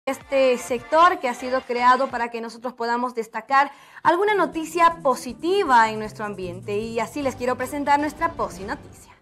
Este sector que ha sido creado para que nosotros podamos destacar alguna noticia positiva en nuestro ambiente, y así les quiero presentar nuestra Posi Noticia.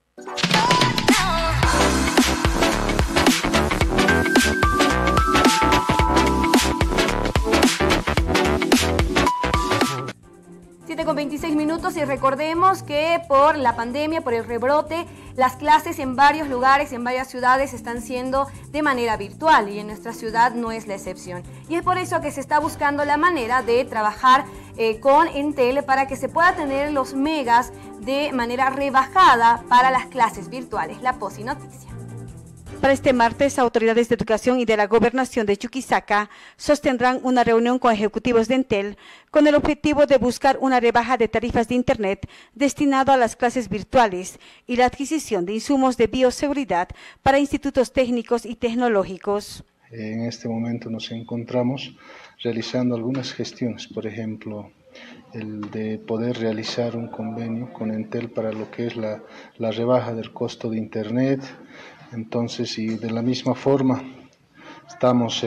Con 26 minutos, y recordemos que por la pandemia, por el rebrote, las clases en varios lugares, en varias ciudades están siendo de manera virtual, y en nuestra ciudad no es la excepción. Y es por eso que se está buscando la manera de trabajar con Entel para que se pueda tener los megas de manera rebajada para las clases virtuales. La Posi Noticia. Para este martes, autoridades de educación y de la gobernación de Chuquisaca sostendrán una reunión con ejecutivos de Entel con el objetivo de buscar una rebaja de tarifas de Internet destinado a las clases virtuales y la adquisición de insumos de bioseguridad para institutos técnicos y tecnológicos. En este momento nos encontramos realizando algunas gestiones, por ejemplo, el de poder realizar un convenio con Entel para lo que es la rebaja del costo de Internet. Entonces, y de la misma forma, estamos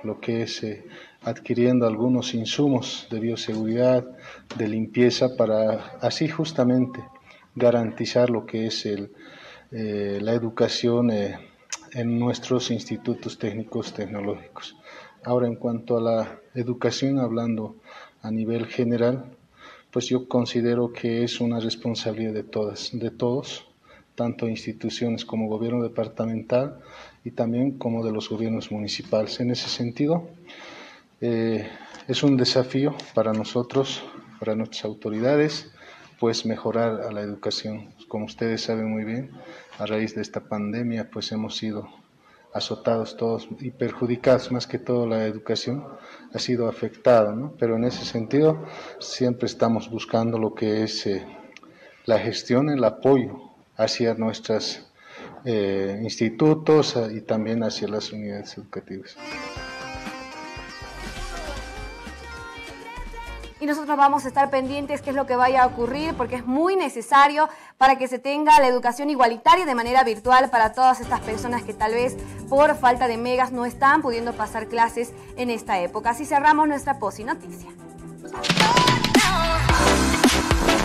adquiriendo algunos insumos de bioseguridad, de limpieza, para así justamente garantizar lo que es la educación en nuestros institutos técnicos tecnológicos. Ahora, en cuanto a la educación, hablando a nivel general, pues yo considero que es una responsabilidad de todos, tanto instituciones como gobierno departamental y también como de los gobiernos municipales. En ese sentido, es un desafío para nosotros, para nuestras autoridades, pues mejorar a la educación. Como ustedes saben muy bien, a raíz de esta pandemia, pues hemos sido azotados todos y perjudicados, más que todo la educación ha sido afectada, ¿no? Pero en ese sentido siempre estamos buscando lo que es la gestión, el apoyo hacia nuestros institutos y también hacia las unidades educativas. Y nosotros vamos a estar pendientes qué es lo que vaya a ocurrir, porque es muy necesario para que se tenga la educación igualitaria de manera virtual para todas estas personas que tal vez por falta de megas no están pudiendo pasar clases en esta época. Así cerramos nuestra Posi Noticia.